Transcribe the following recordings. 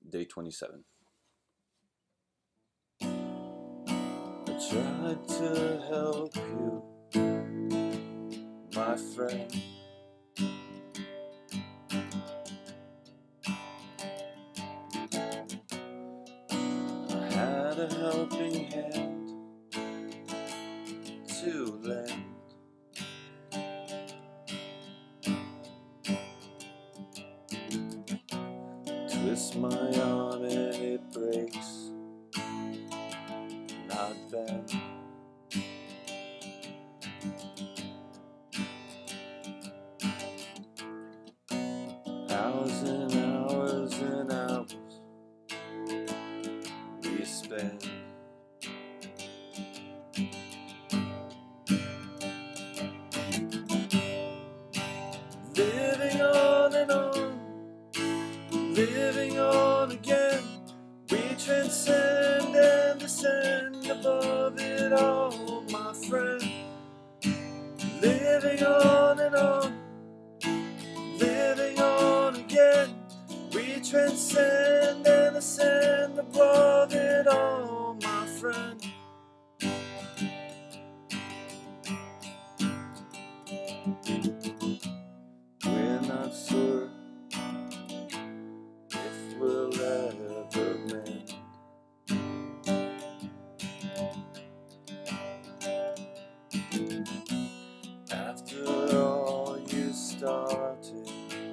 Day 27. I tried to help you, my friend. I had a helping hand to lend. Twist my arm and it breaks, not bend. Hours and hours we spend. Living on and on, living on again. We transcend and descend above it all, my friend. Living on and on, living on again. We transcend and ascend above it all, my friend. We're not sure if we'll ever mend. After all, you started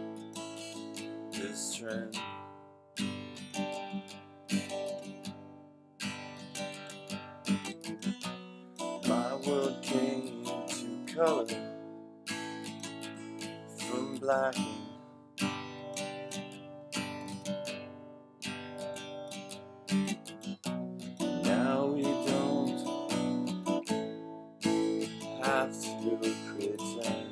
this trend. My world came to color from blackened. Now we don't have to pretend.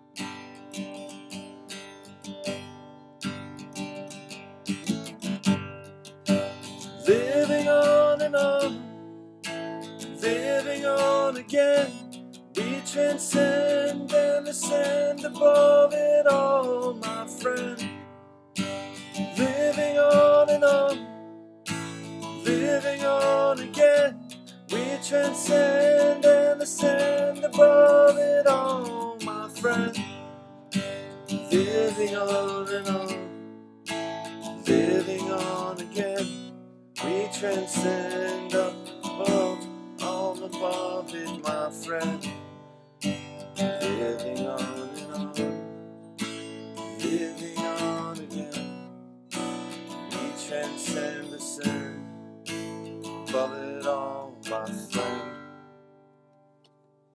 Living on and on, living on again. We transcend and ascend above it all, my friend. Living on and on, living on again. We transcend and ascend above it all, my friend. Living on and on, living on again. We transcend above, all above it, my friend. Living on and on, living on again. We transcend, ascend above it all, my friend.